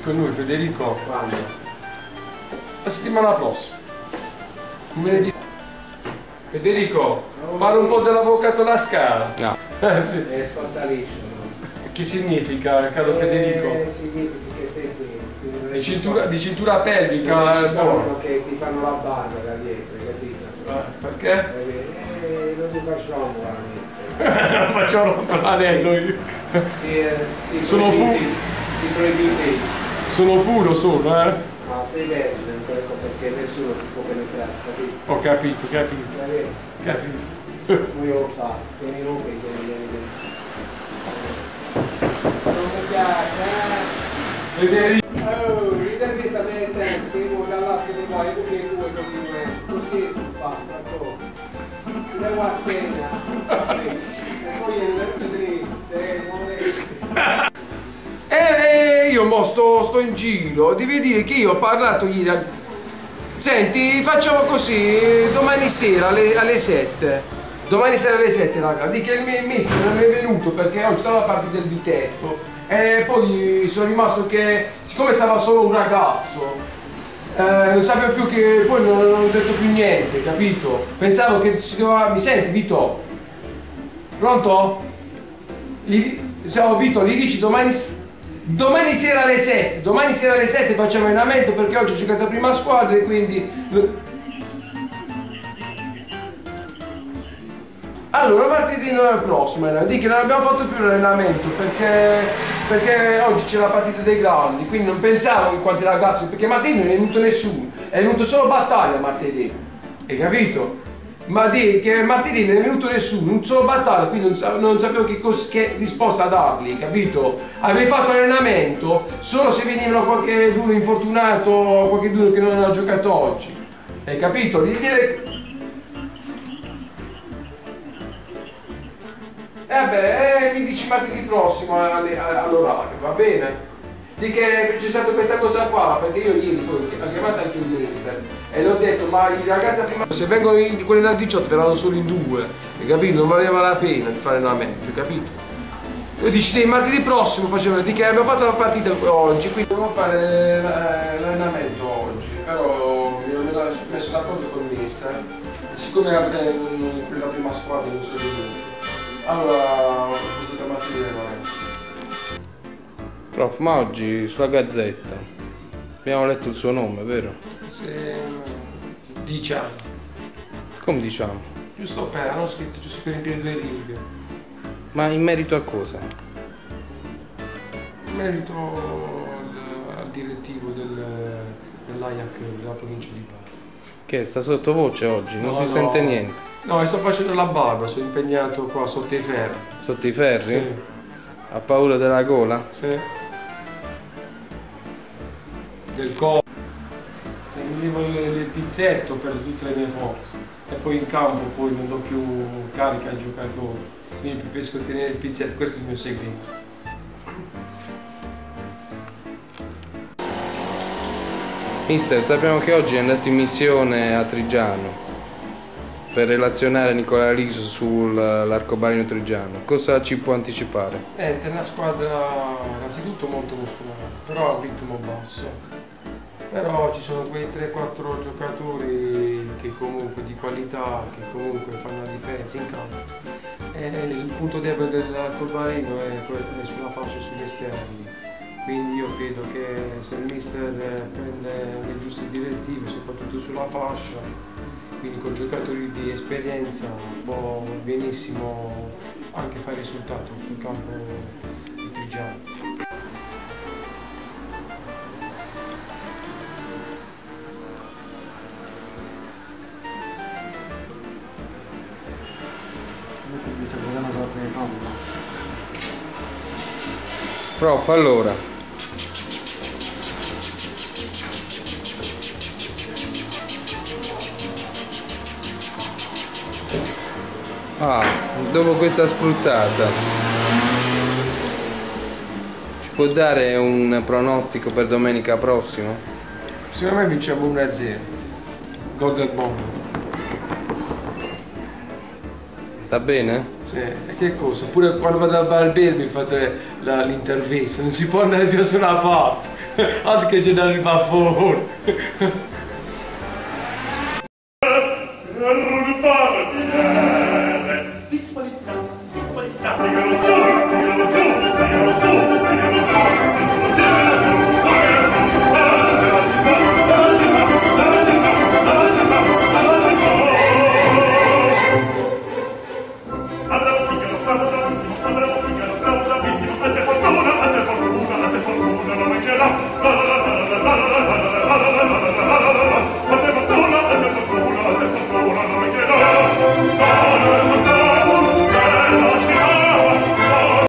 con noi, Federico. Quando? La settimana prossima. Federico, parla un po' dell'avvocato La Scala. No. Sì. È scorza liscio. Che significa, caro Federico? Significa che stai qui. Di cintura pelvica. Sono che ti fanno la barba da dietro, capito? Perché? Non ti facciamo veramente. Non facciamo l'anello io. Sono puro, sono, eh? Ma sei bello, perché nessuno ti può penetrare, capito? Ho capito. Poi io lo faccio, tieni rupi, non mi piace, Federico. Oh, l'intervista del tempo, che vuoi dall'altro che vuoi, tu che vuoi continuare, così è stufato, d'accordo? Ti devo la scena, e poi Io mo sto in giro, devi dire che io ho parlato ieri. Senti, facciamo così, domani sera alle 7. Domani sera alle 7, raga, di che il mister non è venuto perché oggi stava a parte del bitetto. E poi sono rimasto che, siccome stava solo un ragazzo, non sapevo più che, poi non ho detto più niente, capito? Pensavo che si doveva, mi senti Vito? Pronto? Ciao Vito, gli dici domani sera alle 7, domani sera alle 7 facciamo allenamento perché oggi ho giocato a prima squadra e quindi... Allora, martedì prossimo, di che non abbiamo fatto più l'allenamento perché oggi c'è la partita dei grandi, quindi non pensavo che quanti ragazzi, perché martedì non è venuto nessuno, è venuto solo Battaglia martedì, hai capito? Ma di che martedì non è venuto nessuno, non solo Battaglia, quindi non sapevo che risposta dargli, capito? Avevi fatto allenamento solo se venivano qualcuno infortunato o qualcuno che non ha giocato oggi, hai capito? Di dire... mi dici martedì prossimo all'orario, va bene? Di che c'è stata questa cosa qua, perché io ieri poi ho chiamato anche il mister e le ho detto, ma i ragazzi prima se vengono quelli dal 18 verranno solo in 2, hai capito? Non valeva la pena di fare allenamento, hai capito? Io dici, martedì prossimo facciamo, di che abbiamo fatto la partita oggi, quindi dobbiamo fare l'allenamento oggi, però mi ho messo d'accordo con il mister e siccome quella prima squadra non sono venuti. Allora, ho spostato a martedì Prof, ma oggi sulla Gazzetta abbiamo letto il suo nome, vero? Diciamo. Come diciamo? Giusto per, hanno scritto giusto per riempire 2 righe. Ma in merito a cosa? In merito al direttivo dell'AIAC della provincia di Bari. Che sta sottovoce oggi? Non si sente niente? No, sto facendo la barba, sono impegnato qua sotto i ferri. Sotto i ferri? Sì. Ha paura della gola? Sì. Del corpo. Se mi levo il pizzetto per tutte le mie forze. E poi in campo poi non do più carica ai giocatori. Quindi preferisco tenere il pizzetto, questo è il mio segreto. Mister, sappiamo che oggi è andato in missione a Trigiano per relazionare a Nicola Riso sull'arcobaleno trigiano. Cosa ci può anticipare? È una squadra innanzitutto molto muscolare, però a ritmo basso. Però ci sono quei 3-4 giocatori che comunque di qualità, che comunque fanno la differenza in campo. E il punto debole dell'arcobaleno è sulla fascia e sugli esterni. Quindi io credo che se il mister prende le giuste direttive, soprattutto sulla fascia, quindi con giocatori di esperienza può benissimo anche fare risultato sul campo di Trigiano. Prof, allora. Dopo questa spruzzata ci può dare un pronostico per domenica prossima? Secondo me vinciamo 1-0. Gol del Bomber. Sta bene? Sì, e che cosa? Pure quando vado al barbiere mi fate l'intervista, non si può andare più su una parte. Altro che c'è da arrivare fuori.